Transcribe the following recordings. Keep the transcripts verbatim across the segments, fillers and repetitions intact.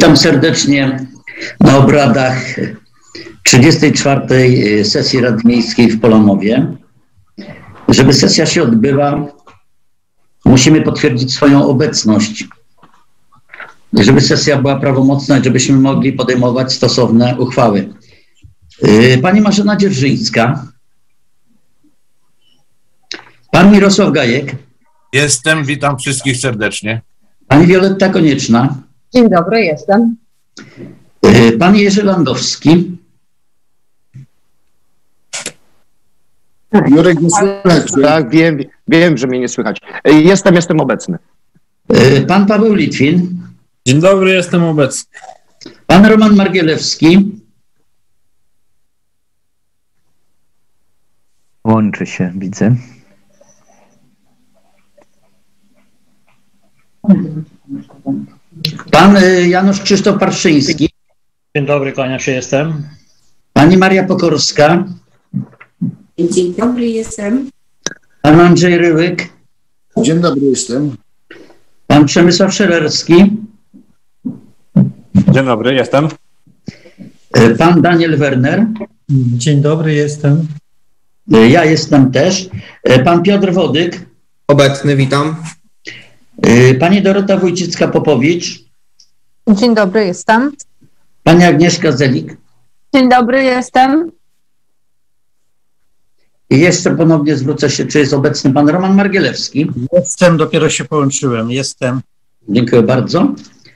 Witam serdecznie na obradach trzydziestej czwartej sesji Rady Miejskiej w Polanowie. Żeby sesja się odbyła, musimy potwierdzić swoją obecność. Żeby sesja była prawomocna i żebyśmy mogli podejmować stosowne uchwały. Pani Marzena Dzierżyńska. Pan Mirosław Gajek. Jestem, witam wszystkich serdecznie. Pani Wioletta Konieczna. Dzień dobry, jestem. Pan Jerzy Landowski. Jurek, nie słychać. Tak, wiem, wiem, że mnie nie słychać. Jestem, jestem obecny. Pan Paweł Litwin. Dzień dobry, jestem obecny. Pan Roman Margielewski. Łączy się, widzę. Pan Janusz Krzysztof Parszyński. Dzień dobry, kłaniam się, jestem. Pani Maria Pokorska. Dzień dobry, jestem. Pan Andrzej Ryłyk. Dzień dobry, jestem. Pan Przemysław Szelerski. Dzień dobry, jestem. Pan Daniel Werner. Dzień dobry, jestem. Ja jestem też. Pan Piotr Wodyk. Obecny, witam. Pani Dorota Wójcicka-Popowicz. Dzień dobry, jestem. Pani Agnieszka Zelik. Dzień dobry, jestem. I jeszcze ponownie zwrócę się, czy jest obecny pan Roman Margielewski. Jestem, dopiero się połączyłem, jestem. Dziękuję bardzo.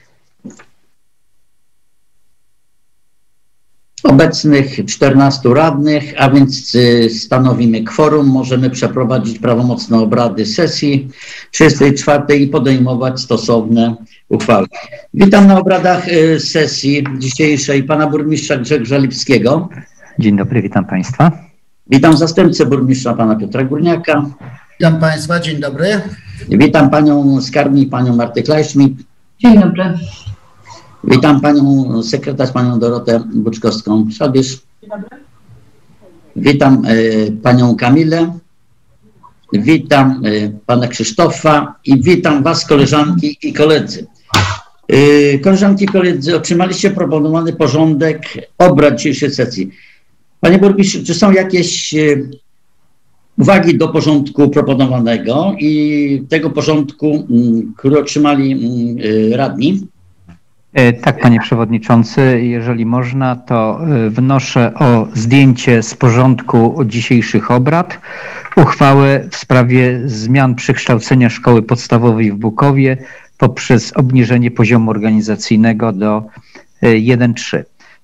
Obecnych czternastu radnych, a więc stanowimy kworum. Możemy przeprowadzić prawomocne obrady sesji trzydziestej czwartej i podejmować stosowne uchwały. Witam na obradach sesji dzisiejszej pana burmistrza Grzegorza Lipskiego. Dzień dobry, witam państwa. Witam zastępcę burmistrza pana Piotra Górniaka. Witam państwa, dzień dobry. Witam panią skarbnik, panią Martę Klajszmit. Dzień dobry. Witam panią sekretarz, panią Dorotę Buczkowską-Szabisz. Dzień dobry. Witam y, panią Kamilę. Witam y, pana Krzysztofa i witam was, koleżanki i koledzy. Y, koleżanki i koledzy, otrzymaliście proponowany porządek obrad dzisiejszej sesji. Panie burmistrzu, czy są jakieś y, uwagi do porządku proponowanego i tego porządku, y, który otrzymali y, radni? Tak, panie przewodniczący, jeżeli można, to wnoszę o zdjęcie z porządku dzisiejszych obrad uchwałę w sprawie zmian przekształcenia szkoły podstawowej w Bukowie poprzez obniżenie poziomu organizacyjnego do jeden trzy.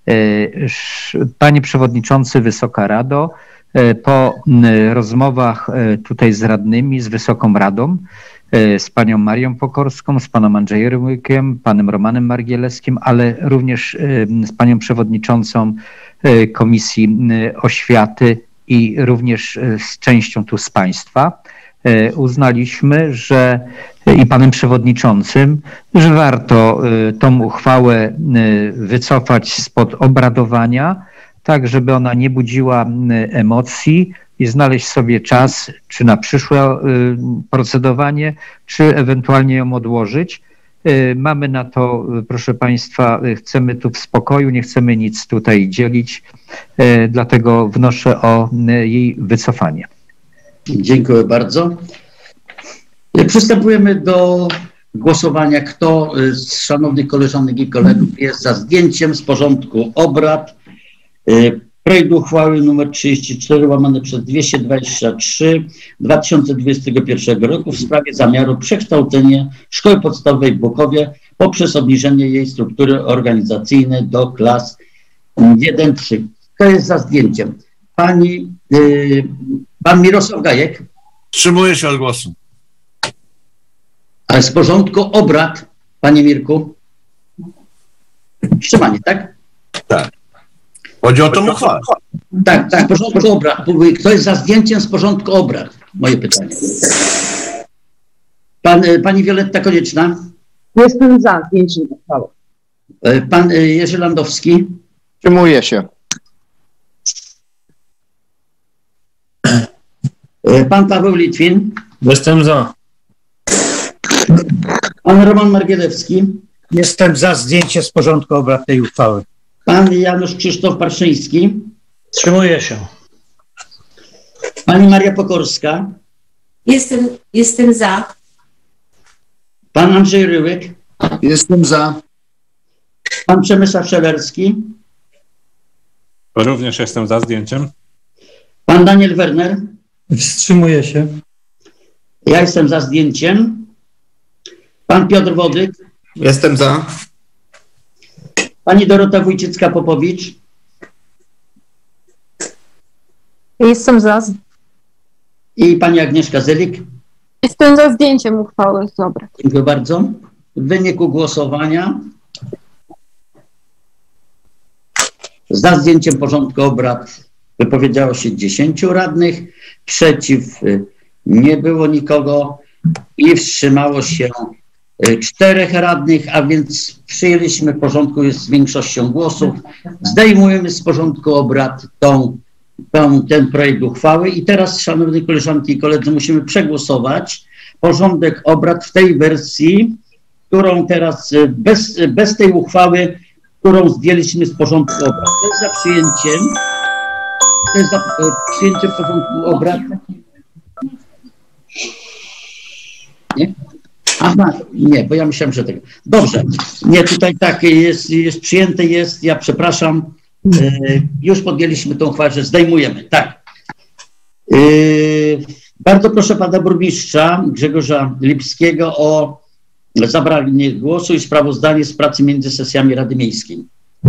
Panie przewodniczący, Wysoka Rado, po rozmowach tutaj z radnymi, z Wysoką Radą, z panią Marią Pokorską, z panem Andrzejem Ryłykiem, panem Romanem Margielewskim, ale również z panią przewodniczącą Komisji Oświaty i również z częścią tu z państwa, uznaliśmy, że i panem przewodniczącym, że warto tą uchwałę wycofać spod obradowania, tak żeby ona nie budziła emocji, i znaleźć sobie czas, czy na przyszłe procedowanie, czy ewentualnie ją odłożyć. Mamy na to, proszę państwa, chcemy tu w spokoju, nie chcemy nic tutaj dzielić, dlatego wnoszę o jej wycofanie. Dziękuję bardzo. Przystępujemy do głosowania. Kto z szanownych koleżanek i kolegów jest za zdjęciem z porządku obrad projekt uchwały nr trzydzieści cztery łamane przez dwieście dwadzieścia trzy dwa tysiące dwudziestego pierwszego roku w sprawie zamiaru przekształcenia szkoły podstawowej w Bukowie poprzez obniżenie jej struktury organizacyjnej do klas jeden trzy. Kto jest za zdjęciem? Pani, yy, pan Mirosław Gajek. Wstrzymuję się od głosu. Ale z porządku obrad, panie Mirku. Wstrzymanie, tak? Tak. Chodzi o tą uchwałę. Tak, tak, z porządku obrad. Kto jest za zdjęciem z porządku obrad? Moje pytanie. Pan, pani Wioletta Konieczna. Jestem za zdjęciem uchwały. Pan Jerzy Landowski. Wstrzymuję się. Pan Paweł Litwin. Jestem za. Pan Roman Margielewski. Jestem za zdjęcie z porządku obrad tej uchwały. Pan Janusz Krzysztof Parszyński. Wstrzymuję się. Pani Maria Pokorska. Jestem, jestem za. Pan Andrzej Ryłyk. Jestem za. Pan Przemysław Szelerski. Również jestem za zdjęciem. Pan Daniel Werner. Wstrzymuję się. Ja jestem za zdjęciem. Pan Piotr Wodyk. Jestem za. Pani Dorota Wójcicka-Popowicz. Jestem za. I pani Agnieszka Zelik. Jestem za zdjęciem uchwały. Dobra. Dziękuję bardzo. W wyniku głosowania za zdjęciem porządku obrad wypowiedziało się dziesięciu radnych, przeciw nie było nikogo i wstrzymało się czterech radnych, a więc przyjęliśmy porządku jest z większością głosów. Zdejmujemy z porządku obrad tą, tą, ten projekt uchwały i teraz, szanowni koleżanki i koledzy, musimy przegłosować porządek obrad w tej wersji, którą teraz bez, bez tej uchwały, którą zdjęliśmy z porządku obrad. To jest za przyjęciem, to jest za przyjęciem porządku obrad. Nie? Aha, nie, bo ja myślałem, że tak. Dobrze, nie, tutaj tak jest, jest przyjęte, jest, ja przepraszam, e, już podjęliśmy tą uchwałę, że zdejmujemy, tak. E, bardzo proszę pana burmistrza Grzegorza Lipskiego o zabranie głosu i sprawozdanie z pracy między sesjami Rady Miejskiej.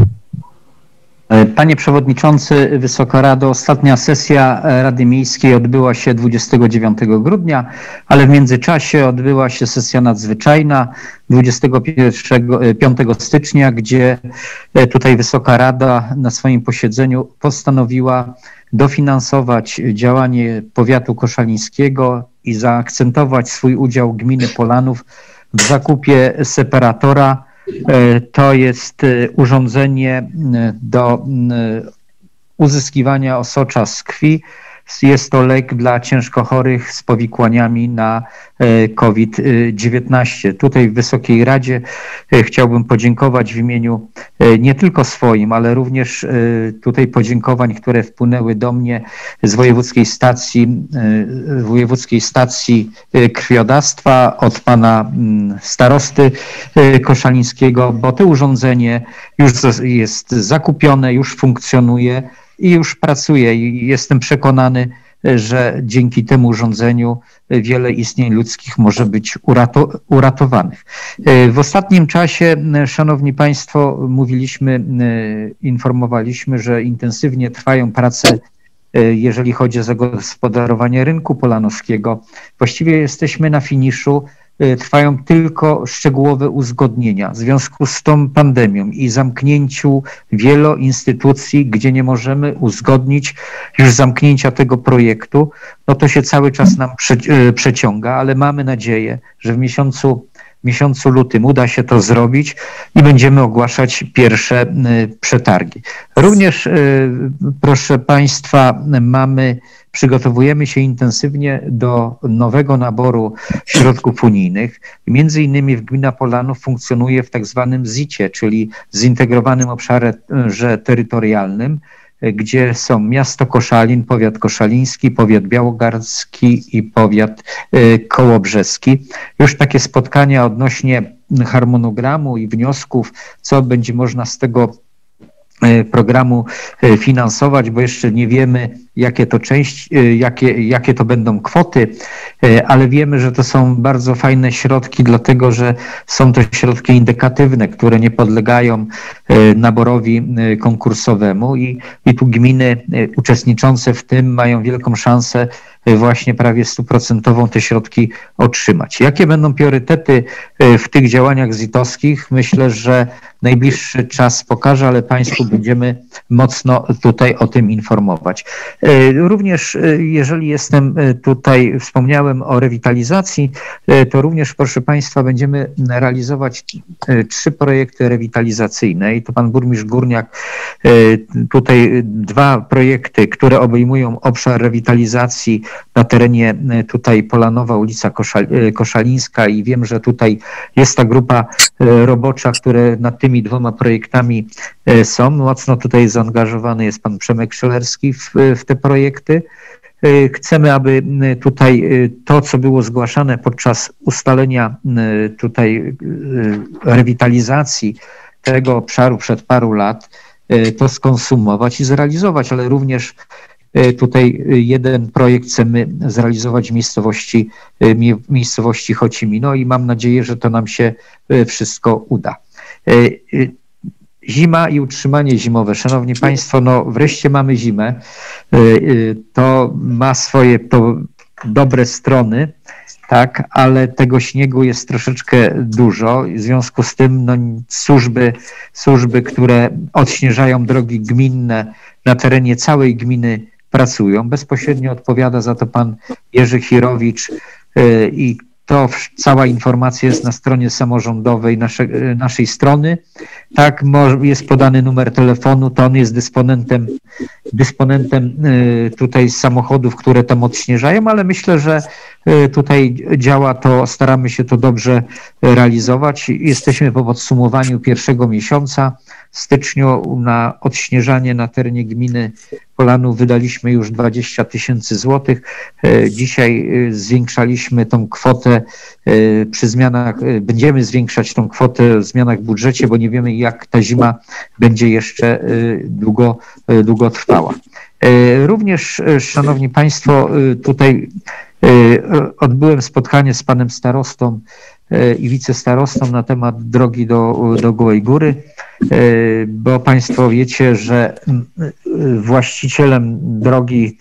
Panie Przewodniczący, Wysoka Rado, ostatnia sesja Rady Miejskiej odbyła się dwudziestego dziewiątego grudnia, ale w międzyczasie odbyła się sesja nadzwyczajna dwudziestego piątego stycznia, gdzie tutaj Wysoka Rada na swoim posiedzeniu postanowiła dofinansować działanie powiatu koszalińskiego i zaakcentować swój udział gminy Polanów w zakupie separatora. To jest urządzenie do uzyskiwania osocza z krwi. Jest to lek dla ciężko chorych z powikłaniami na COVID dziewiętnaście. Tutaj w Wysokiej Radzie chciałbym podziękować w imieniu nie tylko swoim, ale również tutaj podziękowań, które wpłynęły do mnie z wojewódzkiej stacji, wojewódzkiej stacji krwiodawstwa od pana starosty koszalińskiego, bo to urządzenie już jest zakupione, już funkcjonuje i już pracuje i jestem przekonany, że dzięki temu urządzeniu wiele istnień ludzkich może być urato- uratowanych. W ostatnim czasie, szanowni państwo, mówiliśmy, informowaliśmy, że intensywnie trwają prace, jeżeli chodzi o zagospodarowanie rynku polanowskiego. Właściwie jesteśmy na finiszu. Trwają tylko szczegółowe uzgodnienia w związku z tą pandemią i zamknięciu wielu instytucji, gdzie nie możemy uzgodnić już zamknięcia tego projektu, no to się cały czas nam prze, przeciąga, ale mamy nadzieję, że w miesiącu, w miesiącu lutym uda się to zrobić i będziemy ogłaszać pierwsze przetargi. Również, proszę państwa, mamy przygotowujemy się intensywnie do nowego naboru środków unijnych. Między innymi w gmina Polanów funkcjonuje w tak zwanym zicie, czyli zintegrowanym obszarze terytorialnym, gdzie są miasto Koszalin, powiat koszaliński, powiat białogardzki i powiat kołobrzeski. Już takie spotkania odnośnie harmonogramu i wniosków, co będzie można z tego programu finansować, bo jeszcze nie wiemy, jakie to część, jakie, jakie to będą kwoty, ale wiemy, że to są bardzo fajne środki, dlatego że są to środki indykatywne, które nie podlegają naborowi konkursowemu i, i tu gminy uczestniczące w tym mają wielką szansę właśnie prawie stuprocentową te środki otrzymać. Jakie będą priorytety w tych działaniach zitowskich? Myślę, że najbliższy czas pokaże, ale Państwu będziemy mocno tutaj o tym informować. Również jeżeli jestem tutaj, wspomniałem o rewitalizacji, to również, proszę Państwa, będziemy realizować trzy projekty rewitalizacyjne i to pan burmistrz Górniak tutaj dwa projekty, które obejmują obszar rewitalizacji na terenie tutaj Polanowa, ulica Koszal, Koszalińska i wiem, że tutaj jest ta grupa robocza, które nad tymi dwoma projektami są. Mocno tutaj zaangażowany jest pan Przemek Szelerski w, w te projekty. Chcemy, aby tutaj to, co było zgłaszane podczas ustalenia tutaj rewitalizacji tego obszaru przed paru lat, to skonsumować i zrealizować, ale również tutaj jeden projekt chcemy zrealizować w miejscowości, w miejscowości Chocimino i mam nadzieję, że to nam się wszystko uda. Zima i utrzymanie zimowe. Szanowni Państwo, no wreszcie mamy zimę. To ma swoje to dobre strony, tak, ale tego śniegu jest troszeczkę dużo. W związku z tym no, służby, służby, które odśnieżają drogi gminne na terenie całej gminy pracują. Bezpośrednio odpowiada za to pan Jerzy Chirowicz i to cała informacja jest na stronie samorządowej naszej, naszej strony. Tak, jest podany numer telefonu, to on jest dysponentem, dysponentem tutaj samochodów, które tam odśnieżają, ale myślę, że tutaj działa to, staramy się to dobrze realizować. Jesteśmy po podsumowaniu pierwszego miesiąca. W styczniu na odśnieżanie na terenie gminy Polanów wydaliśmy już dwadzieścia tysięcy złotych. Dzisiaj zwiększaliśmy tą kwotę przy zmianach, będziemy zwiększać tą kwotę w zmianach w budżecie, bo nie wiemy, jak ta zima będzie jeszcze długo, długo trwała. Również, szanowni Państwo, tutaj odbyłem spotkanie z panem starostą i wicestarostą na temat drogi do, do Gołej Góry, bo Państwo wiecie, że właścicielem drogi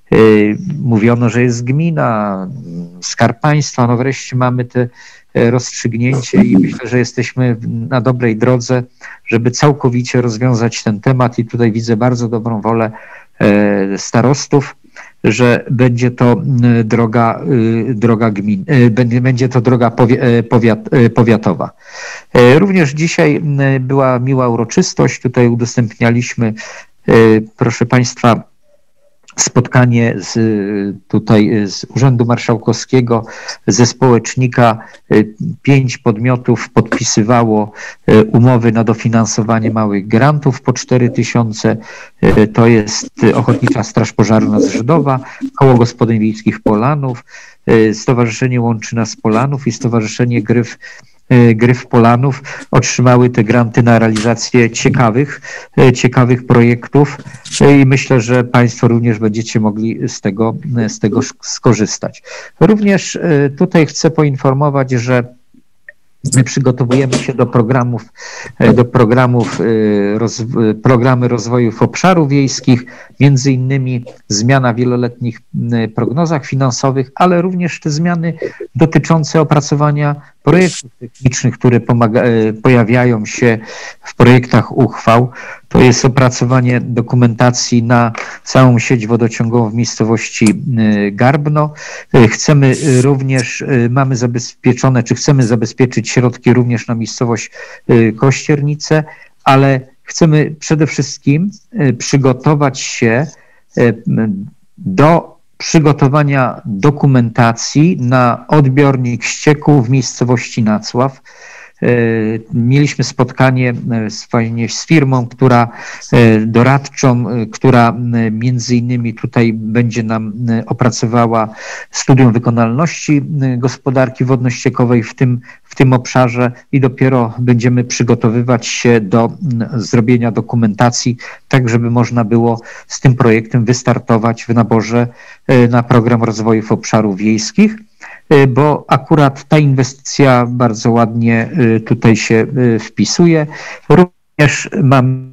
mówiono, że jest gmina, Skarb Państwa, no wreszcie mamy te rozstrzygnięcie i myślę, że jesteśmy na dobrej drodze, żeby całkowicie rozwiązać ten temat i tutaj widzę bardzo dobrą wolę starostów, że będzie to droga, droga gmin, będzie to droga powiat, powiatowa. Również dzisiaj była miła uroczystość, tutaj udostępnialiśmy, proszę Państwa, spotkanie z, tutaj z Urzędu Marszałkowskiego, ze społecznika. Pięć podmiotów podpisywało umowy na dofinansowanie małych grantów po cztery tysiące. To jest Ochotnicza Straż Pożarna z Żydowa, Koło Gospodyń Wiejskich Polanów, Stowarzyszenie Łączy Nas Polanów i Stowarzyszenie Gryf Gryf Polanów otrzymały te granty na realizację ciekawych, ciekawych projektów i myślę, że Państwo również będziecie mogli z tego, z tego skorzystać. Również tutaj chcę poinformować, że my przygotowujemy się do programów, do programów, roz, programy rozwoju w obszarów wiejskich, między innymi zmiana w wieloletnich prognozach finansowych, ale również te zmiany dotyczące opracowania projektów technicznych, które pomaga, pojawiają się w projektach uchwał. To jest opracowanie dokumentacji na całą sieć wodociągową w miejscowości Garbno. Chcemy również, mamy zabezpieczone, czy chcemy zabezpieczyć środki również na miejscowość Kościernice, ale chcemy przede wszystkim przygotować się do przygotowania dokumentacji na odbiornik ścieków w miejscowości Nacław. Mieliśmy spotkanie z, z firmą, która doradczą, która między innymi tutaj będzie nam opracowała studium wykonalności gospodarki wodno-ściekowej w tym, w tym obszarze i dopiero będziemy przygotowywać się do zrobienia dokumentacji, tak żeby można było z tym projektem wystartować w naborze na program rozwoju obszarów wiejskich, bo akurat ta inwestycja bardzo ładnie tutaj się wpisuje. Również mam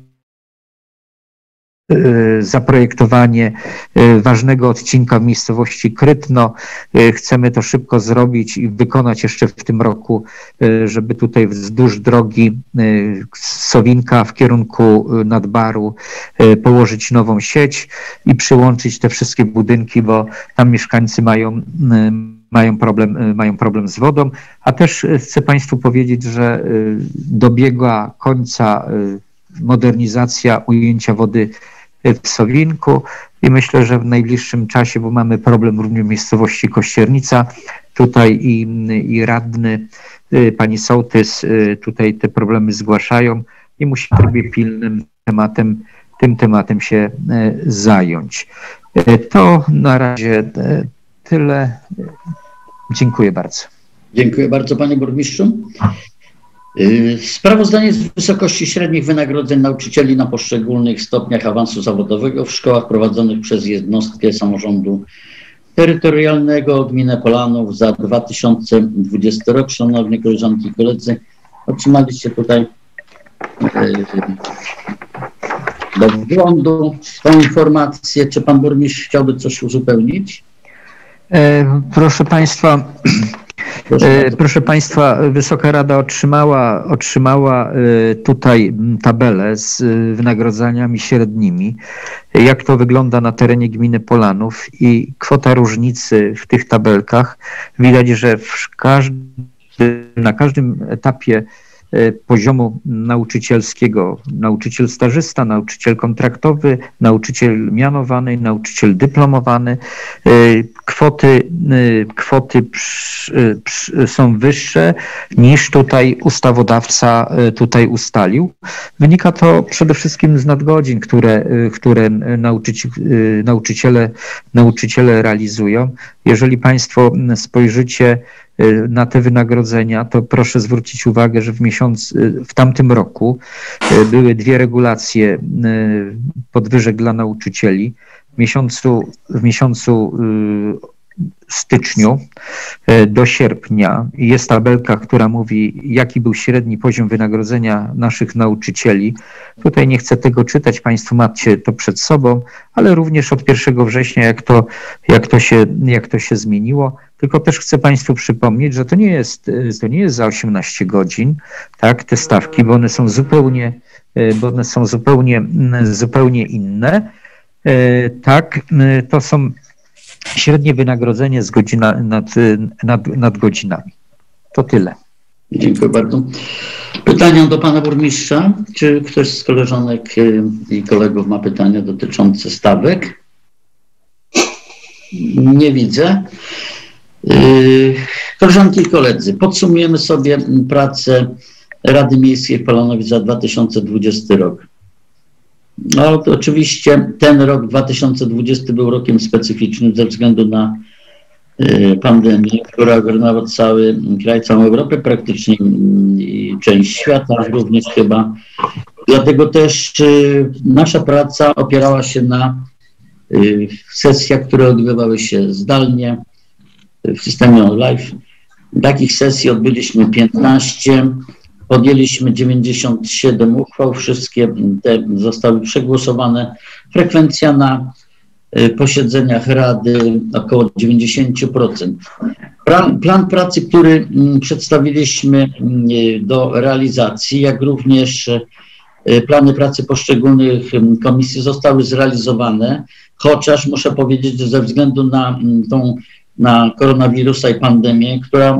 zaprojektowanie ważnego odcinka w miejscowości Krytno. Chcemy to szybko zrobić i wykonać jeszcze w tym roku, żeby tutaj wzdłuż drogi Sowinka w kierunku Nadbaru położyć nową sieć i przyłączyć te wszystkie budynki, bo tam mieszkańcy mają mają problem, mają problem z wodą, a też chcę Państwu powiedzieć, że dobiega końca modernizacja ujęcia wody w Sowinku i myślę, że w najbliższym czasie, bo mamy problem również w miejscowości Kościernica, tutaj i, i radny, pani sołtys tutaj te problemy zgłaszają i musi w trybie pilnym tematem, tym tematem się zająć. To na razie tyle. Dziękuję bardzo. Dziękuję bardzo, panie burmistrzu. Sprawozdanie z wysokości średnich wynagrodzeń nauczycieli na poszczególnych stopniach awansu zawodowego w szkołach prowadzonych przez jednostkę samorządu terytorialnego gminę Polanów za dwa tysiące dwudziesty rok. Szanowni koleżanki i koledzy, otrzymaliście tutaj do wglądu tą informację. Czy pan burmistrz chciałby coś uzupełnić? E, proszę państwa, e, proszę państwa, Wysoka Rada otrzymała, otrzymała e, tutaj tabelę z e, wynagrodzeniami średnimi, jak to wygląda na terenie gminy Polanów i kwota różnicy w tych tabelkach. Widać, że w każdym, na każdym etapie poziomu nauczycielskiego, nauczyciel stażysta, nauczyciel kontraktowy, nauczyciel mianowany, nauczyciel dyplomowany, kwoty, kwoty przy, przy, są wyższe niż tutaj ustawodawca tutaj ustalił. Wynika to przede wszystkim z nadgodzin, które, które nauczyci, nauczyciele, nauczyciele realizują. Jeżeli państwo spojrzycie na te wynagrodzenia, to proszę zwrócić uwagę, że w miesiąc, w tamtym roku były dwie regulacje podwyżek dla nauczycieli. W miesiącu, w miesiącu styczniu do sierpnia jest tabelka, która mówi, jaki był średni poziom wynagrodzenia naszych nauczycieli. Tutaj nie chcę tego czytać, państwo macie to przed sobą, ale również od pierwszego września, jak to, jak to się, jak to się zmieniło. Tylko też chcę państwu przypomnieć, że to nie jest, to nie jest za osiemnaście godzin, tak, te stawki, bo one są zupełnie, bo one są zupełnie, zupełnie inne. Tak, to są średnie wynagrodzenie z godzina nad, nad, nad godzinami. To tyle. Dziękuję bardzo. Pytania do pana burmistrza. Czy ktoś z koleżanek i kolegów ma pytania dotyczące stawek? Nie widzę. Koleżanki i koledzy, podsumujemy sobie pracę Rady Miejskiej w Polanowie za dwa tysiące dwudziesty rok. No to oczywiście ten rok dwa tysiące dwudziesty był rokiem specyficznym ze względu na y, pandemię, która ogarnęła cały kraj, całą Europę, praktycznie i część świata również chyba. Dlatego też y, nasza praca opierała się na y, sesjach, które odbywały się zdalnie w systemie on-live. Takich sesji odbyliśmy piętnaście. Podjęliśmy dziewięćdziesiąt siedem uchwał, wszystkie te zostały przegłosowane. Frekwencja na posiedzeniach Rady około dziewięćdziesiąt procent. Plan, plan pracy, który przedstawiliśmy do realizacji, jak również plany pracy poszczególnych komisji zostały zrealizowane, chociaż muszę powiedzieć, że ze względu na tą na koronawirusa i pandemię, która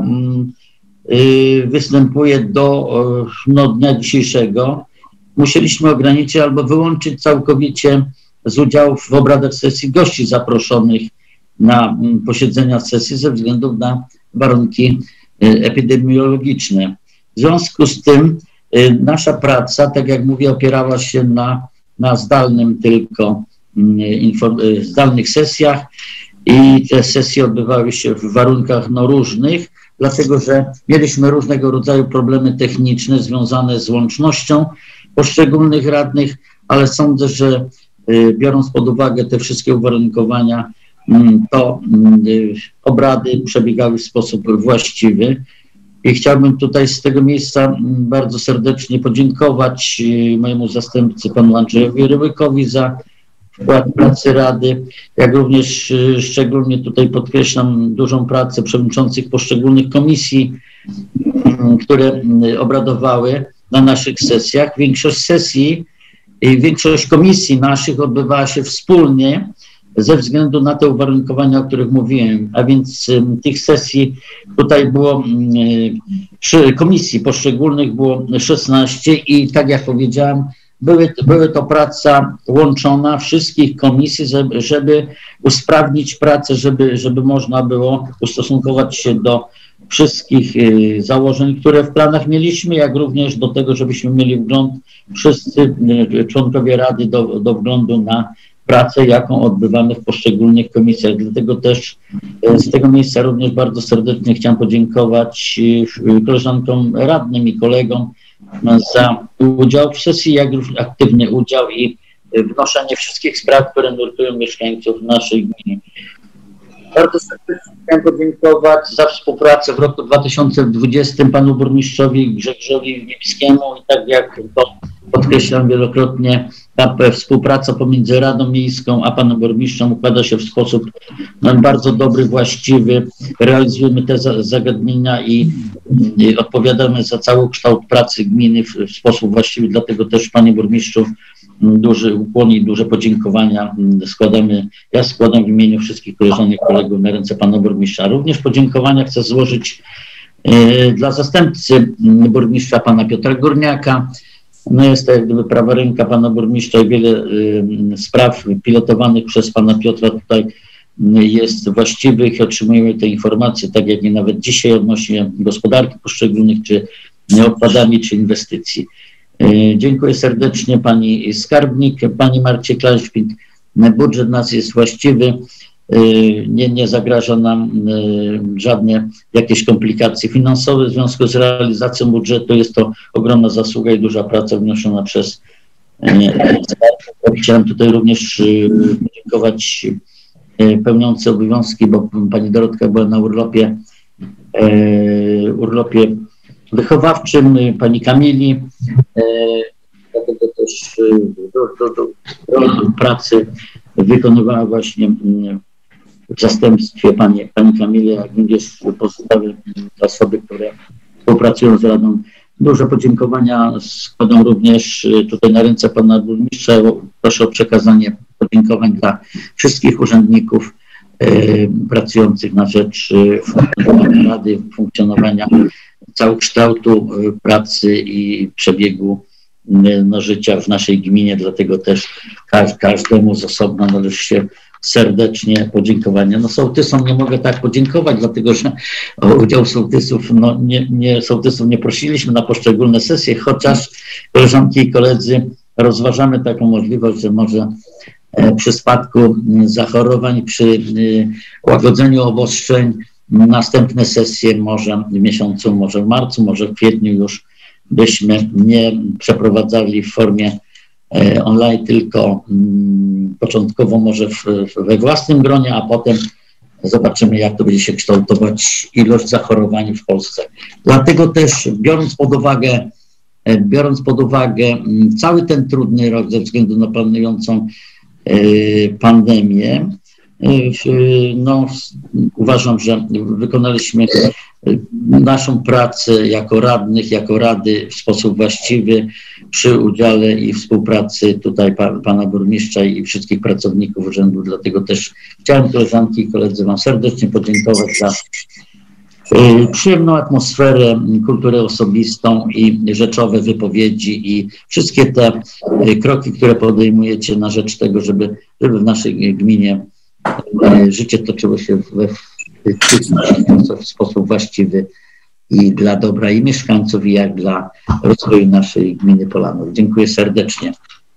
występuje do no, dnia dzisiejszego, musieliśmy ograniczyć albo wyłączyć całkowicie z udziału w obradach sesji gości zaproszonych na posiedzenia sesji ze względu na warunki epidemiologiczne. W związku z tym nasza praca, tak jak mówię, opierała się na, na zdalnym tylko inform- zdalnych sesjach i te sesje odbywały się w warunkach no, różnych, dlatego że mieliśmy różnego rodzaju problemy techniczne związane z łącznością poszczególnych radnych, ale sądzę, że biorąc pod uwagę te wszystkie uwarunkowania, to obrady przebiegały w sposób właściwy. I chciałbym tutaj z tego miejsca bardzo serdecznie podziękować mojemu zastępcy, panu Andrzejowi Ryłykowi, za wkład pracy Rady, jak również szczególnie tutaj podkreślam dużą pracę przewodniczących poszczególnych komisji, które obradowały na naszych sesjach. Większość sesji i większość komisji naszych odbywała się wspólnie ze względu na te uwarunkowania, o których mówiłem, a więc tych sesji tutaj było, przy komisji poszczególnych było szesnaście i tak jak powiedziałem, były, były to praca łączona wszystkich komisji, żeby, żeby usprawnić pracę, żeby, żeby można było ustosunkować się do wszystkich założeń, które w planach mieliśmy, jak również do tego, żebyśmy mieli wgląd, wszyscy członkowie Rady do, do wglądu na pracę, jaką odbywamy w poszczególnych komisjach. Dlatego też z tego miejsca również bardzo serdecznie chciałem podziękować koleżankom radnym i kolegom za udział w sesji, jak również aktywny udział i wnoszenie wszystkich spraw, które nurtują mieszkańców naszej gminy. Bardzo serdecznie chciałem podziękować za współpracę w roku dwa tysiące dwudziestym panu burmistrzowi Grzegorzowi Wiepskiemu i tak jak to podkreślam wielokrotnie, ta współpraca pomiędzy Radą Miejską a panem burmistrzem układa się w sposób no, bardzo dobry, właściwy. Realizujemy te za, zagadnienia i, i odpowiadamy za cały kształt pracy gminy w, w sposób właściwy. Dlatego też panie burmistrzu duży ukłon i duże podziękowania składamy. Ja składam w imieniu wszystkich koleżanek, kolegów na ręce pana burmistrza. Również podziękowania chcę złożyć y, dla zastępcy burmistrza pana Piotra Górniaka. No jest to jak gdyby prawa ręka pana burmistrza i wiele y, spraw pilotowanych przez pana Piotra tutaj y, jest właściwych i otrzymujemy te informacje, tak jak i nawet dzisiaj odnośnie gospodarki poszczególnych, czy odpadami, czy inwestycji. Y, dziękuję serdecznie pani skarbnik, pani Marcie Klaświt. Budżet nas jest właściwy. Nie, nie zagraża nam żadne jakieś komplikacje finansowe w związku z realizacją budżetu. Jest to ogromna zasługa i duża praca wnoszona przez Chciałem tutaj również podziękować pełniący obowiązki, bo pani Dorotka była na urlopie, urlopie wychowawczym, pani Kamili, dlatego też do, do, do, do pracy wykonywała właśnie w zastępstwie pani, pani Kamili, jak również pozostałe osoby, które współpracują z Radą. Duże podziękowania składam również tutaj na ręce pana burmistrza. Proszę o przekazanie podziękowań dla wszystkich urzędników y, pracujących na rzecz funkcjonowania Rady, funkcjonowania całokształtu y, pracy i przebiegu y, no, życia w naszej gminie. Dlatego też każ, każdemu z osobna należy się serdecznie podziękowania. No sołtysom nie mogę tak podziękować, dlatego że o udział sołtysów, no nie, nie, sołtysów nie prosiliśmy na poszczególne sesje, chociaż koleżanki i koledzy rozważamy taką możliwość, że może e, przy spadku zachorowań, przy e, łagodzeniu obostrzeń następne sesje może w miesiącu, może w marcu, może w kwietniu już byśmy nie przeprowadzali w formie online, tylko mm, początkowo może w, we własnym gronie, a potem zobaczymy, jak to będzie się kształtować ilość zachorowań w Polsce. Dlatego też biorąc pod uwagę, biorąc pod uwagę cały ten trudny rok ze względu na panującą y, pandemię, y, no, uważam, że wykonaliśmy naszą pracę jako radnych, jako rady w sposób właściwy przy udziale i współpracy tutaj pa, pana burmistrza i wszystkich pracowników urzędu. Dlatego też chciałem koleżanki i koledzy wam serdecznie podziękować za y, przyjemną atmosferę, kulturę osobistą i rzeczowe wypowiedzi i wszystkie te y, kroki, które podejmujecie na rzecz tego, żeby, żeby w naszej gminie y, życie toczyło się we w sposób właściwy i dla dobra i mieszkańców, i jak dla rozwoju naszej gminy Polanów. Dziękuję serdecznie.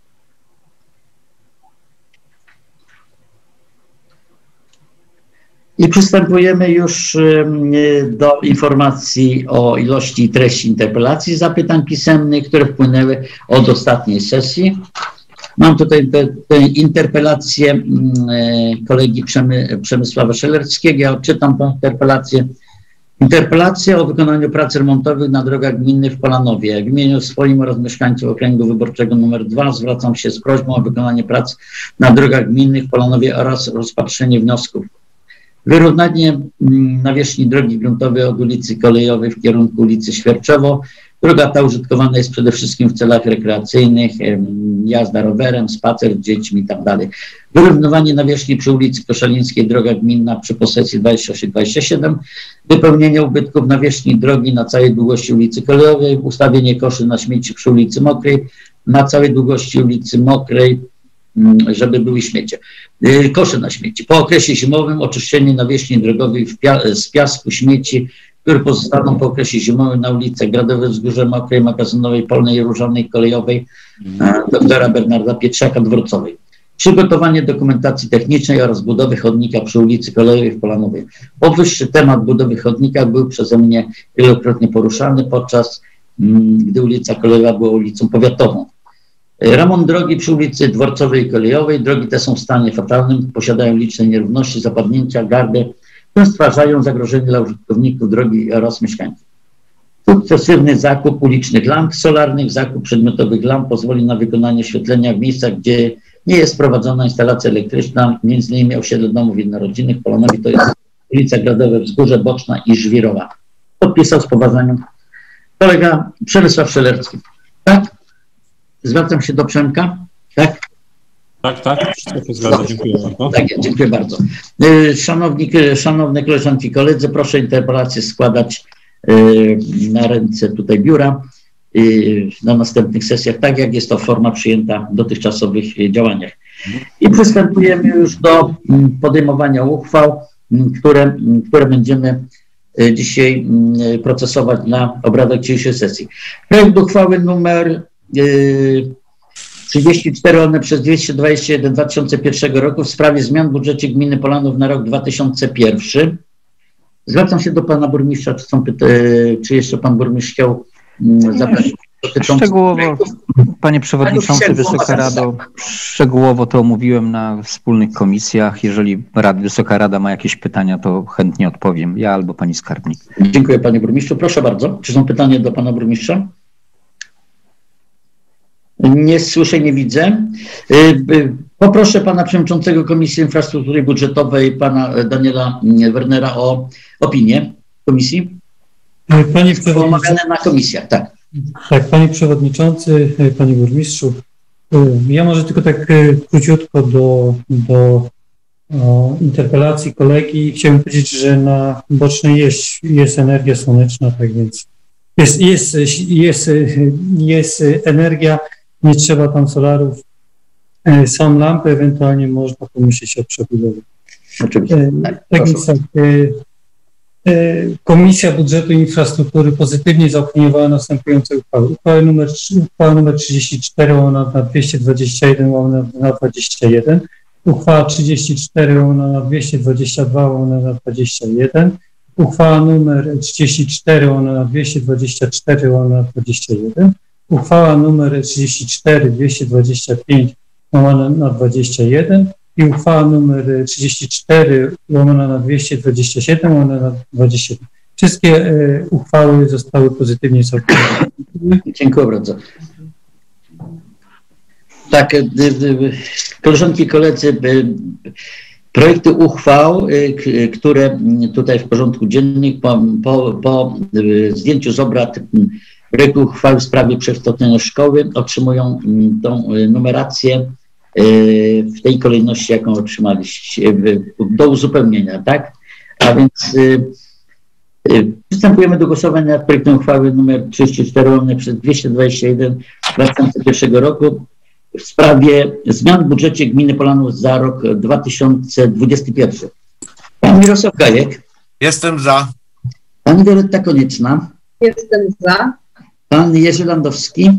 I przystępujemy już do informacji o ilości i treści interpelacji, zapytań pisemnych, które wpłynęły od ostatniej sesji. Mam tutaj te, te interpelację y, kolegi Przemy, Przemysława Szelerskiego. Ja odczytam tę interpelację. Interpelacja o wykonaniu prac remontowych na drogach gminnych w Polanowie. W imieniu swoim oraz mieszkańców okręgu wyborczego numer dwa zwracam się z prośbą o wykonanie prac na drogach gminnych w Polanowie oraz rozpatrzenie wniosków. Wyrównanie y, nawierzchni drogi gruntowej od ulicy Kolejowej w kierunku ulicy Świerczowo. Droga ta użytkowana jest przede wszystkim w celach rekreacyjnych, jazda rowerem, spacer z dziećmi i tak dalej. Wyrównywanie nawierzchni przy ulicy Koszalińskiej, droga gminna przy posesji dwadzieścia sześć dwadzieścia siedem, wypełnienie ubytków nawierzchni drogi na całej długości ulicy Kolejowej, ustawienie koszy na śmieci przy ulicy Mokrej, na całej długości ulicy Mokrej, żeby były śmiecie. Kosze na śmieci. Po okresie zimowym oczyszczenie nawierzchni drogowej w pia- z piasku śmieci, które pozostaną po okresie zimowym na ulicach Gradowe Wzgórze, Mokrej, Magazynowej, Polnej, Różanej, Kolejowej, doktora Bernarda Pietrzaka, Dworcowej. Przygotowanie dokumentacji technicznej oraz budowy chodnika przy ulicy Kolejowej w Polanowej. Powyższy temat budowy chodnika był przeze mnie wielokrotnie poruszany, podczas gdy ulica Kolejowa była ulicą powiatową. Remont drogi przy ulicy Dworcowej i Kolejowej. Drogi te są w stanie fatalnym, posiadają liczne nierówności, zapadnięcia, gardę, które stwarzają zagrożenie dla użytkowników drogi oraz mieszkańców. Sukcesywny zakup ulicznych lamp solarnych, zakup przedmiotowych lamp pozwoli na wykonanie oświetlenia w miejscach, gdzie nie jest prowadzona instalacja elektryczna, między innymi osiedle domów jednorodzinnych Polanowi, to jest ulica Gradowe Wzgórze, Boczna i Żwirowa. Podpisał z poważaniem kolega Przemysław Szelerski. Tak? Zwracam się do Przemka. Tak? Tak, tak. Wszystko się zgadza. Dziękuję bardzo. Tak, dziękuję bardzo. Szanowni, szanowne koleżanki i koledzy, proszę interpelację składać na ręce tutaj biura na następnych sesjach, tak jak jest to forma przyjęta w dotychczasowych działaniach. I przystępujemy już do podejmowania uchwał, które, które będziemy dzisiaj procesować na obradach dzisiejszej sesji. Projekt uchwały numer trzydzieści cztery łamane przez dwieście dwadzieścia jeden dwa tysiące pierwszego roku w sprawie zmian w budżecie gminy Polanów na rok dwa tysiące pierwszy. Zwracam się do pana burmistrza, czy, są pyta- czy jeszcze pan burmistrz chciał zabrać dotyczące... Szczegółowo, panie przewodniczący, Wysoka Rado, szczegółowo to omówiłem na wspólnych komisjach. Jeżeli Rad, Wysoka Rada ma jakieś pytania, to chętnie odpowiem. Ja albo pani skarbnik. Dziękuję panie burmistrzu. Proszę bardzo. Czy są pytania do pana burmistrza? Nie słyszę, nie widzę. Poproszę pana przewodniczącego Komisji Infrastruktury Budżetowej, pana Daniela Wernera, o opinię komisji. Panie przewodniczący, Omawiane na komisjach, tak. tak, panie przewodniczący, panie burmistrzu, ja może tylko tak króciutko do, do o, interpelacji kolegi. Chciałbym powiedzieć, że na Bocznej jest, jest energia słoneczna, tak więc jest, jest, jest, jest energia, nie trzeba tam solarów, są lampy, ewentualnie można pomyśleć o przebudowie. Oczywiście. Tak, tak więc tak, Komisja Budżetu i Infrastruktury pozytywnie zaopiniowała następujące uchwały. Uchwała numer, uchwała numer trzydzieści cztery łamane na dwieście dwadzieścia jeden łamane na dwadzieścia jeden, uchwała trzydzieści cztery łamane na dwieście dwadzieścia dwa łamane na dwadzieścia jeden, uchwała numer trzydzieści cztery łamane na dwieście dwadzieścia cztery łamane na dwadzieścia jeden, uchwała numer trzydzieści cztery dwieście dwadzieścia pięć łamane na dwadzieścia jeden i uchwała numer trzydzieści cztery łamane na dwieście dwadzieścia siedem łamane na dwadzieścia jeden. Wszystkie e, uchwały zostały pozytywnie zaopiniowane. Dziękuję bardzo. Tak, koleżanki i koledzy, projekty uchwał, które tutaj w porządku dziennym po, po, po zdjęciu z obrad projektu uchwały w sprawie przekształcenia szkoły otrzymują tą numerację w tej kolejności, jaką otrzymaliście, do uzupełnienia, tak? A więc przystępujemy do głosowania nad projektem uchwały nr trzydzieści cztery łamane przez dwieście dwadzieścia jeden dwa tysiące pierwszego roku w sprawie zmian w budżecie gminy Polanów za rok dwa tysiące dwudziesty pierwszy. Pan Mirosław Gajek. Jestem za. Pani Wioletta Konieczna. Jestem za. Pan Jerzy Landowski.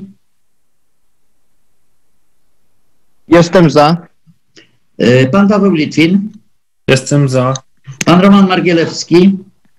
Jestem za. Pan Paweł Litwin. Jestem za. Pan Roman Margielewski.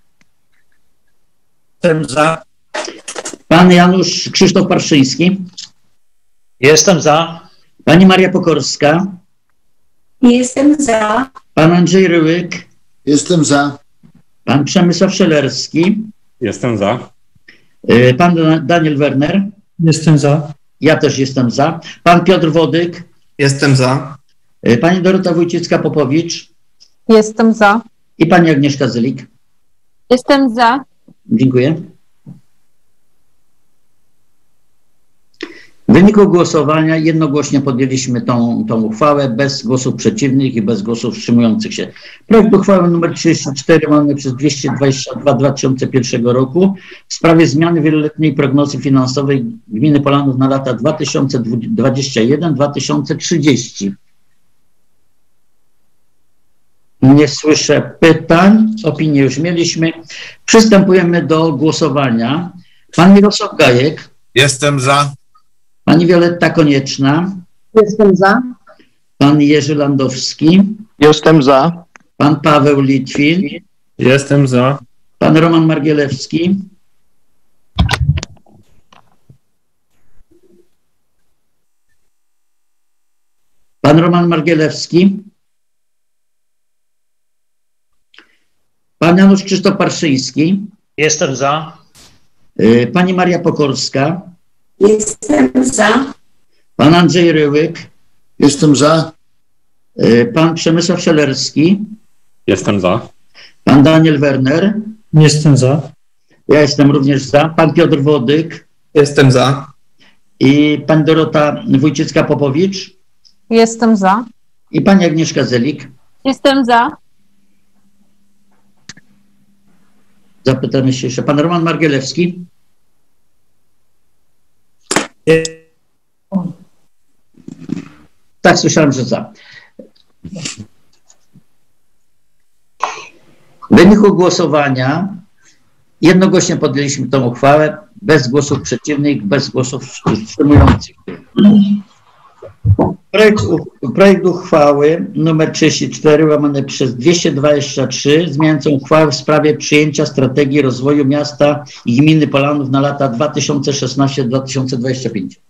Jestem za. Pan Janusz Krzysztof Parszyński. Jestem za. Pani Maria Pokorska. Jestem za. Pan Andrzej Ryłyk. Jestem za. Pan Przemysław Szelerski. Jestem za. Pan Daniel Werner. Jestem za. Ja też jestem za. Pan Piotr Wodyk. Jestem za. Pani Dorota Wójcicka-Popowicz. Jestem za. I pani Agnieszka Zylik. Jestem za. Dziękuję. W wyniku głosowania jednogłośnie podjęliśmy tą, tą uchwałę bez głosów przeciwnych i bez głosów wstrzymujących się. Projekt uchwały nr trzydzieści cztery mamy przez dwieście dwadzieścia dwa dwa tysiące pierwszego roku w sprawie zmiany wieloletniej prognozy finansowej gminy Polanów na lata dwa tysiące dwudziesty pierwszy do dwa tysiące trzydziestego. Nie słyszę pytań, opinię już mieliśmy. Przystępujemy do głosowania. Pan Mirosław Gajek. Jestem za. Pani Wioletta Konieczna. Jestem za. Pan Jerzy Landowski. Jestem za. Pan Paweł Litwin. Jestem za. Pan Roman Margielewski. Pan Roman Margielewski. Pan Janusz Krzysztof Parszyński. Jestem za. Pani Maria Pokorska. Jestem za. Pan Andrzej Ryłyk. Jestem za. Pan Przemysław Szelerski. Jestem za. Pan Daniel Werner. Jestem za. Ja jestem również za. Pan Piotr Wodyk. Jestem za. I pani Dorota Wójcicka-Popowicz. Jestem za. I pani Agnieszka Zelik. Jestem za. Zapytamy się jeszcze. Pan Roman Margielewski. Tak, słyszałem, że za. W wyniku głosowania jednogłośnie podjęliśmy tę uchwałę bez głosów przeciwnych, bez głosów wstrzymujących. Projekt, projekt uchwały nr trzydzieści cztery łamane przez dwieście dwadzieścia trzy zmieniającą uchwałę w sprawie przyjęcia strategii rozwoju miasta i gminy Polanów na lata dwa tysiące szesnasty do dwa tysiące dwudziestego piątego.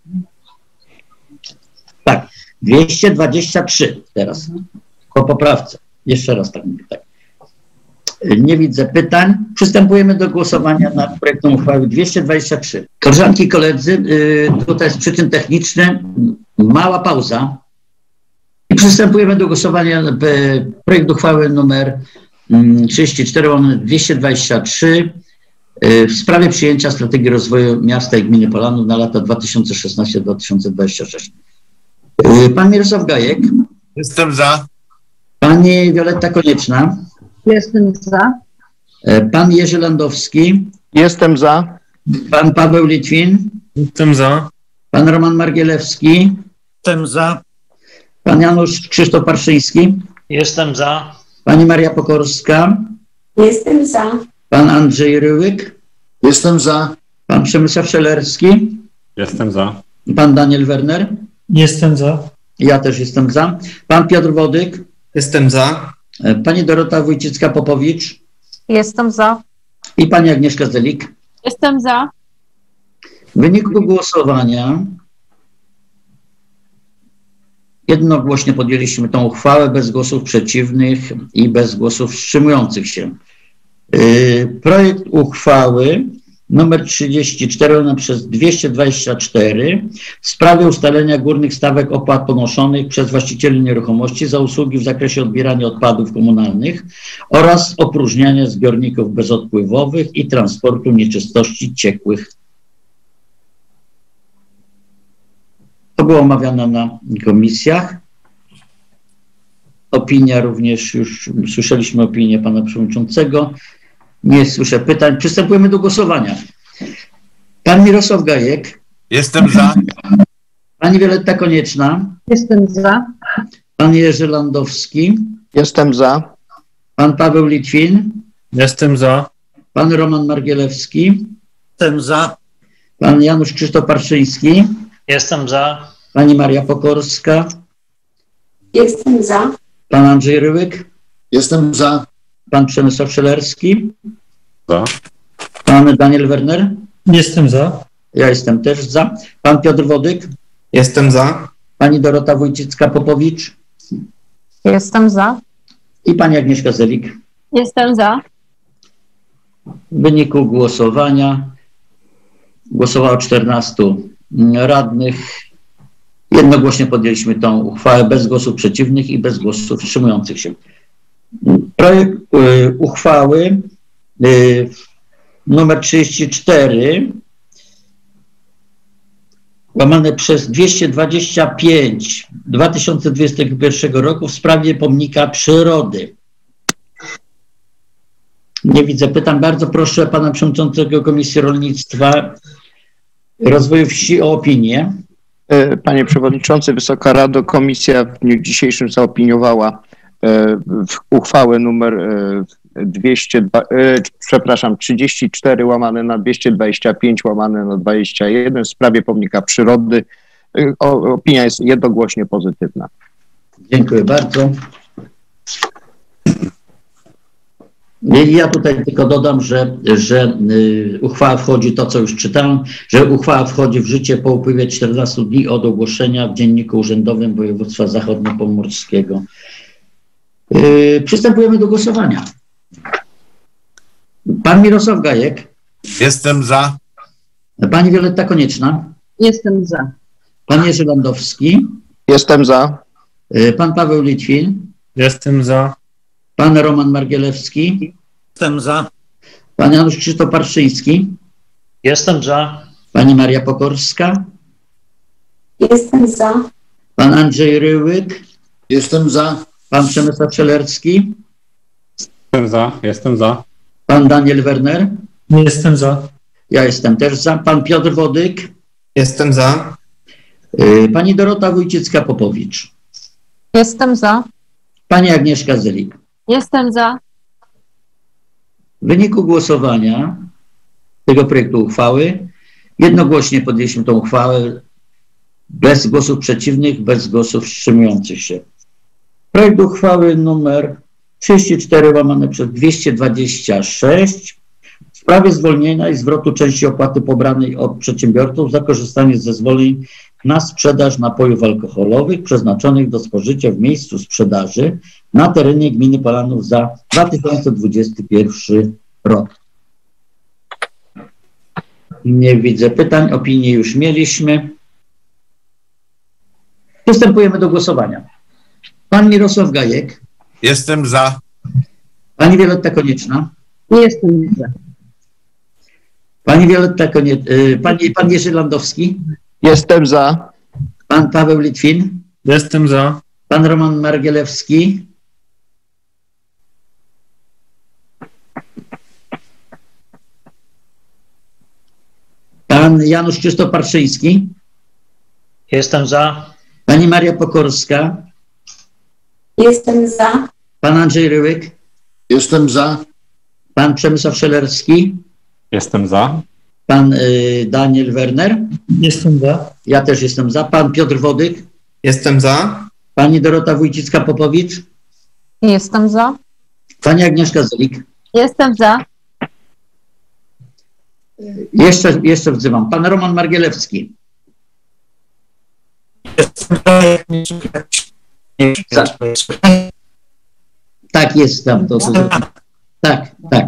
Tak, dwieście dwadzieścia trzy teraz po poprawce. Jeszcze raz tak mówię. Tak. Nie widzę pytań. Przystępujemy do głosowania nad projektem uchwały dwieście dwadzieścia trzy. Koleżanki i koledzy, tutaj z przyczyn technicznych mała pauza i przystępujemy do głosowania projektu uchwały numer trzydzieści cztery dwieście dwadzieścia trzy w sprawie przyjęcia strategii rozwoju miasta i gminy Polanów na lata dwa tysiące szesnasty do dwa tysiące dwudziestego szóstego. Pan Mirosław Gajek. Jestem za. Pani Wioletta Konieczna. Jestem za. Pan Jerzy Landowski. Jestem za. Pan Paweł Litwin. Jestem za. Pan Roman Margielewski. Jestem za. Pan Janusz Krzysztof Parszyński. Jestem za. Pani Maria Pokorska. Jestem za. Pan Andrzej Ryłyk. Jestem za. Pan Przemysław Szelerski. Jestem za. Pan Daniel Werner. Jestem za. Ja też jestem za. Pan Piotr Wodyk. Jestem za. Pani Dorota Wójcicka-Popowicz. Jestem za. I pani Agnieszka Zelik. Jestem za. W wyniku głosowania jednogłośnie podjęliśmy tą uchwałę bez głosów przeciwnych i bez głosów wstrzymujących się. Yy, projekt uchwały numer trzydzieści cztery przez dwieście dwadzieścia cztery w sprawie ustalenia górnych stawek opłat ponoszonych przez właścicieli nieruchomości za usługi w zakresie odbierania odpadów komunalnych oraz opróżniania zbiorników bezodpływowych i transportu nieczystości ciekłych. To było omawiane na komisjach. Opinia również, już słyszeliśmy opinię pana przewodniczącego. Nie słyszę pytań. Przystępujemy do głosowania. Pan Mirosław Gajek. Jestem za. Pani Wioletta Konieczna. Jestem za. Pan Jerzy Landowski. Jestem za. Pan Paweł Litwin. Jestem za. Pan Roman Margielewski. Jestem za. Pan Janusz Krzysztof Parszyński. Jestem za. Pani Maria Pokorska. Jestem za. Pan Andrzej Ryłyk. Jestem za. Pan Przemysław Szelerski. Za. Pan Daniel Werner. Jestem za. Ja jestem też za. Pan Piotr Wodyk. Jestem za. Pani Dorota Wójcicka-Popowicz. Jestem za. I pani Agnieszka Zelik. Jestem za. W wyniku głosowania głosowało czternastu radnych. Jednogłośnie podjęliśmy tą uchwałę bez głosów przeciwnych i bez głosów wstrzymujących się. Projekt y, uchwały y, numer trzydzieści cztery łamane przez dwieście dwadzieścia pięć dwa tysiące dwudziestego pierwszego roku w sprawie pomnika przyrody. Nie widzę pytań. Bardzo proszę pana przewodniczącego Komisji Rolnictwa i Rozwoju Wsi o opinię. Panie Przewodniczący, Wysoka Rado, Komisja w dniu dzisiejszym zaopiniowała uchwałę numer dwieście, przepraszam, trzydzieści cztery łamane na dwieście dwadzieścia pięć łamane na dwadzieścia jeden w sprawie pomnika przyrody. Opinia jest jednogłośnie pozytywna. Dziękuję bardzo. Ja tutaj tylko dodam, że, że uchwała wchodzi, to co już czytałem, że uchwała wchodzi w życie po upływie czternastu dni od ogłoszenia w Dzienniku Urzędowym Województwa Zachodniopomorskiego. Yy, przystępujemy do głosowania. Pan Mirosław Gajek. Jestem za. Pani Wioletta Konieczna. Jestem za. Pan Jerzy Landowski. Jestem za. Yy, pan Paweł Litwin. Jestem za. Pan Roman Margielewski. Jestem za. Pan Janusz Krzysztof Parszyński. Jestem za. Pani Maria Pokorska. Jestem za. Pan Andrzej Ryłyk. Jestem za. Pan Przemysław Szelerski. Jestem za. Jestem za. Pan Daniel Werner. Jestem za. Ja jestem też za. Pan Piotr Wodyk. Jestem za. Yy, pani Dorota Wójcicka-Popowicz. Jestem za. Pani Agnieszka Zylik. Jestem za. W wyniku głosowania tego projektu uchwały jednogłośnie podjęliśmy tę uchwałę bez głosów przeciwnych, bez głosów wstrzymujących się. Projekt uchwały numer trzydzieści cztery łamane przez dwieście dwadzieścia sześć w sprawie zwolnienia i zwrotu części opłaty pobranej od przedsiębiorców za korzystanie z zezwoleń na sprzedaż napojów alkoholowych przeznaczonych do spożycia w miejscu sprzedaży na terenie gminy Polanów za dwa tysiące dwudziesty pierwszy rok. Nie widzę pytań, opinię już mieliśmy. Przystępujemy do głosowania. Pan Mirosław Gajek. Jestem za. Pani Wioletta Konieczna. Jestem za. Pani Wioletta Konieczna. Pani, pan Jerzy Landowski. Jestem za. Pan Paweł Litwin. Jestem za. Pan Roman Margielewski. Pan Janusz Krzysztof Parszyński. Jestem za. Pani Maria Pokorska. Jestem za. Pan Andrzej Ryłyk. Jestem za. Pan Przemysław Szelerski. Jestem za. Pan y, Daniel Werner. Jestem za. Ja też jestem za. Pan Piotr Wodyk. Jestem za. Pani Dorota Wójcicka-Popowicz. Jestem za. Pani Agnieszka Zylik. Jestem za. Jeszcze, jeszcze wzywam. Pan Roman Margielewski. Za. Tak, jest tam. To, to, tak, tak.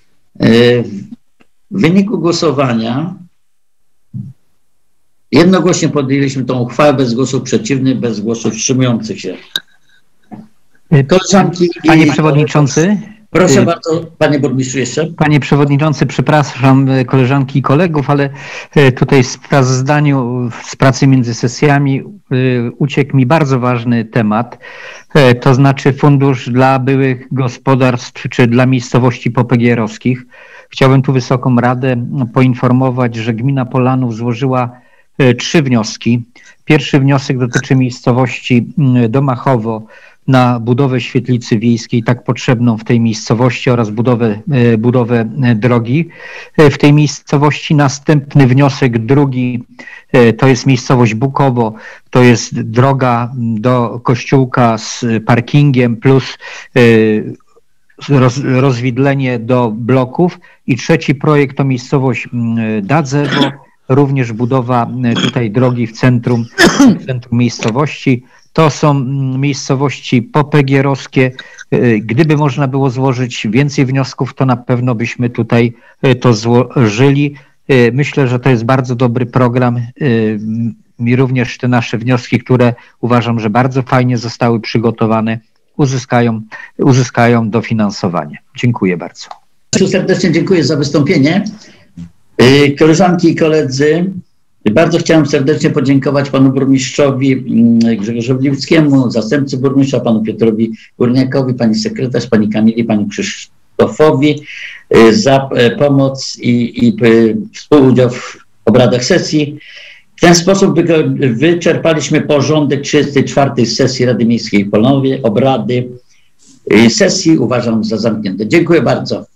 W wyniku głosowania jednogłośnie podjęliśmy tą uchwałę bez głosów przeciwnych, bez głosów wstrzymujących się. Koleżanki i... Panie Przewodniczący. Proszę bardzo, panie burmistrzu jeszcze. Panie Przewodniczący, przepraszam koleżanki i kolegów, ale tutaj w sprawozdaniu z pracy między sesjami uciekł mi bardzo ważny temat, to znaczy fundusz dla byłych gospodarstw czy dla miejscowości popegierowskich. Chciałbym tu Wysoką Radę poinformować, że gmina Polanów złożyła trzy wnioski. Pierwszy wniosek dotyczy miejscowości Domachowo na budowę świetlicy wiejskiej, tak potrzebną w tej miejscowości, oraz budowę, budowę drogi w tej miejscowości. Następny wniosek, drugi, to jest miejscowość Bukowo, to jest droga do Kościółka z parkingiem plus roz, rozwidlenie do bloków. I trzeci projekt to miejscowość Dadzewo, również budowa tutaj drogi w centrum, w centrum miejscowości. To są miejscowości popegierowskie. Gdyby można było złożyć więcej wniosków, to na pewno byśmy tutaj to złożyli. Myślę, że to jest bardzo dobry program i również te nasze wnioski, które uważam, że bardzo fajnie zostały przygotowane, uzyskają, uzyskają dofinansowanie. Dziękuję bardzo. Serdecznie dziękuję za wystąpienie. Koleżanki i koledzy, Bardzo chciałem serdecznie podziękować panu burmistrzowi mm, Grzegorzowi Liłeckiemu, zastępcy burmistrza, panu Piotrowi Górniakowi, pani sekretarz, pani Kamili, panu Krzysztofowi y, za y, pomoc i, i y, współudział w obradach sesji. W ten sposób wy, wyczerpaliśmy porządek trzydziestej czwartej sesji Rady Miejskiej w Polowie. Obrady y, sesji uważam za zamknięte. Dziękuję bardzo.